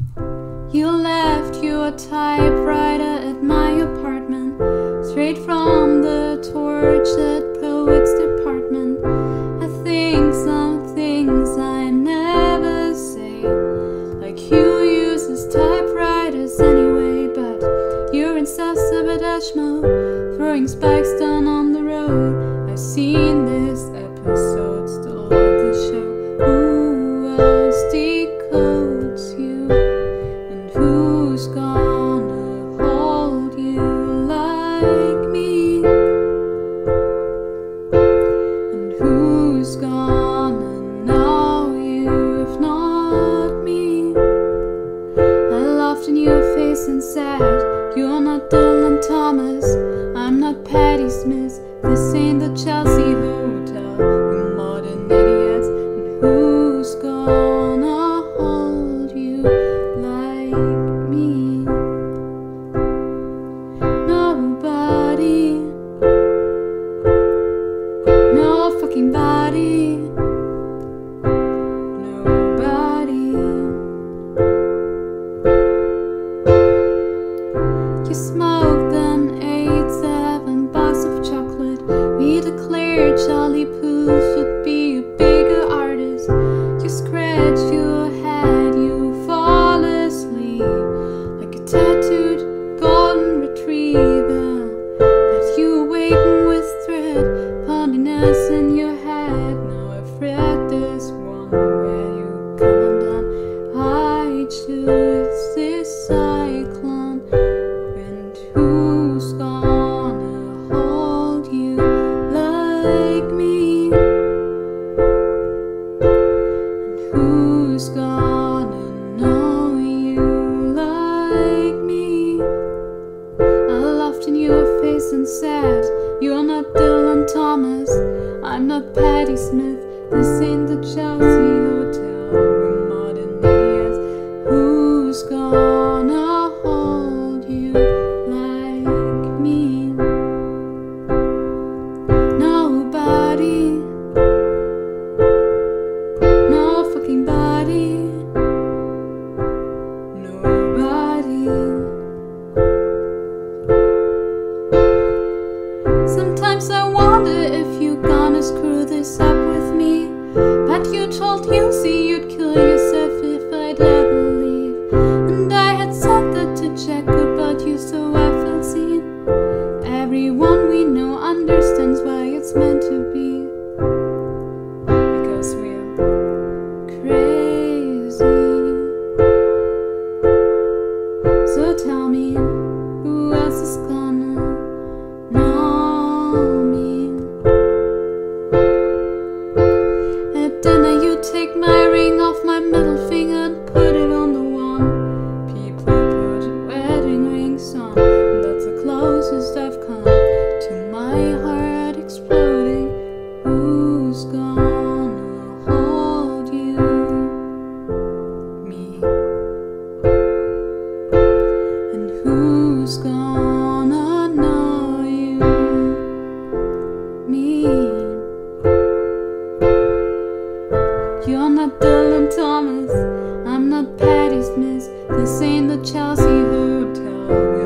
You left your typewriter at my apartment, straight from the torch at Poet's department. I think some things I never say, like you uses typewriters anyway, but you're in self-sabotage mode, throwing spikes down on the road. I've seen this episode, still love the show. Who else decodes you? And who's gonna hold you like me? And who's gonna know you if not me? I laughed in your face and said, you're not Dylan Thomas, I'm not Patti Smith. This ain't the Chelsea Hotel, we're modern idiots. And who's gonna hold you like me? Nobody. No fucking body. Nobody. You smoked an 8-7 box of chocolate. We declared Charlie Puth should be a bigger artist. You scratch your head, you fall asleep like a tattooed golden retriever, but you awaken with thread, pondiness in your head. Now I've read this one where you come undone. I choose this cyclone. And who's gonna hold you like me? And who's gonna know you like me? I laughed in your face and said, you're not Dylan Thomas, I'm not Patti Smith. This ain't the Chelsea Hotel, we're modern idiots. Who's gonna hold you like me? Nobody. No fucking body. Nobody. Sometimes I wonder if you're gonna screw this up with me, but you told Yussi you'd kill yourself if I'd ever leave. And I had said that to Jack about you, so I felt seen. Everyone we know understands why it's meant to be, because we're crazy. So tell me, who else is gonna know me? At dinner you take my ring off my middle finger and put it on the one people put wedding rings on, and that's the closest I've come to my heart exploding. Who's gonna hold you? Me. And who's gonna know you? Me. You're not Dylan Thomas, I'm not Patti Smith. This ain't the Chelsea Hotel.